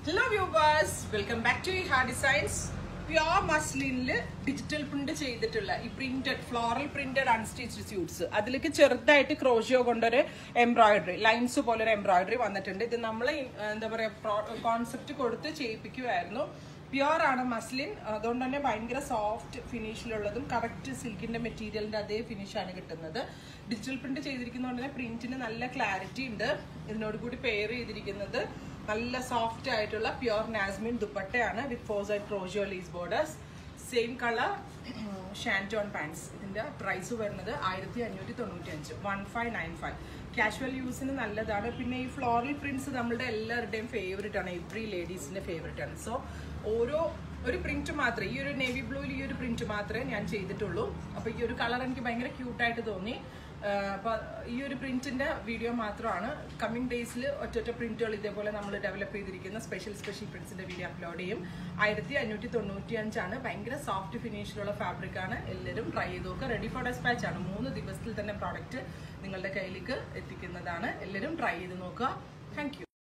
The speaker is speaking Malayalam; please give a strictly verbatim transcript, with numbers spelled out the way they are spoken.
Hello viewers, welcome back to Iha Designs. Pure muslin digital print ചെയ്തിട്ടുള്ള ഈ printed floral printed unstitched suits അതിലേക്ക് ചെറുതായിട്ട് ക്രോഷിയോ കൊണ്ടൊരു എംബ്രോയിഡറി ലൈൻസ് പോലെ ഒരു എംബ്രോയിഡറി വന്നിട്ടുണ്ട്. ഇത് നമ്മൾ എന്താ പറയുക കോൺസെപ്റ്റ് കൊടുത്ത് ചെയ്യിപ്പിക്കുമായിരുന്നു. പ്യുവർ ആണ് മസ്ലിൻ, അതുകൊണ്ട് തന്നെ ഭയങ്കര സോഫ്റ്റ് ഫിനിഷിലുള്ളതും കറക്റ്റ് സിൽക്കിന്റെ മെറ്റീരിയലിന്റെ അതേ ഫിനിഷാണ് കിട്ടുന്നത്. ഡിജിറ്റൽ പ്രിന്റ് ചെയ്തിരിക്കുന്നതുകൊണ്ട് തന്നെ പ്രിന്റിന് നല്ല ക്ലാരിറ്റി ഉണ്ട്. ഇതിനോട് കൂടി പെയർ ചെയ്തിരിക്കുന്നത് നല്ല സോഫ്റ്റ് ആയിട്ടുള്ള പ്യുവർ നാസ്മിൻ ദുപ്പട്ടയാണ് with four side crochet lace borders. Same colour ഷാൻറ്റോൺ പാൻസ്. ഇതിന്റെ പ്രൈസ് വരുന്നത് ആയിരത്തി അഞ്ഞൂറ്റി തൊണ്ണൂറ്റി അഞ്ച് one five nine five casual യൂസിന് നല്ലതാണ്. പിന്നെ ഈ ഫ്ലോറൽ പ്രിന്റ്സ് നമ്മളുടെ എല്ലാവരുടെയും ഫേവറേറ്റ് ആണ്, എവ്രി ലേഡീസിന്റെ ഫേവറേറ്റ് ആണ്. സോ ഓരോ ഒരു പ്രിന്റ് മാത്രമേ, ഈ ഒരു നേവി ബ്ലൂവിൽ ഈ ഒരു പ്രിന്റ് മാത്രമേ ഞാൻ ചെയ്തിട്ടുള്ളൂ. അപ്പൊ ഈ ഒരു കളർ എനിക്ക് ഭയങ്കര ക്യൂട്ടായിട്ട് തോന്നി. അപ്പൊ ഈ ഒരു പ്രിന്റിന്റെ വീഡിയോ മാത്രമാണ്. കമ്മിങ് ഡേയ്സിൽ ഒറ്റൊറ്റ പ്രിന്റുകൾ ഇതേപോലെ നമ്മൾ ഡെവലപ്പ് ചെയ്തിരിക്കുന്ന സ്പെഷ്യൽ സ്പെഷ്യൽ പ്രിന്റ്സിന്റെ വീഡിയോ അപ്ലോഡ് ചെയ്യും. ആയിരത്തി അഞ്ഞൂറ്റി തൊണ്ണൂറ്റി അഞ്ചാണ്. ഭയങ്കര സോഫ്റ്റ് ഫിനിഷിലുള്ള ഫാബ്രിക് ആണ്. എല്ലാവരും ട്രൈ ചെയ്ത് നോക്കുക. റെഡി ഫോർ ഡെസ്പാച്ച് ആണ്. മൂന്ന് ദിവസത്തിൽ തന്നെ പ്രോഡക്റ്റ് നിങ്ങളുടെ കയ്യിലേക്ക് എത്തിക്കുന്നതാണ്. എല്ലാവരും ട്രൈ ചെയ്ത് നോക്കുക. Thank U.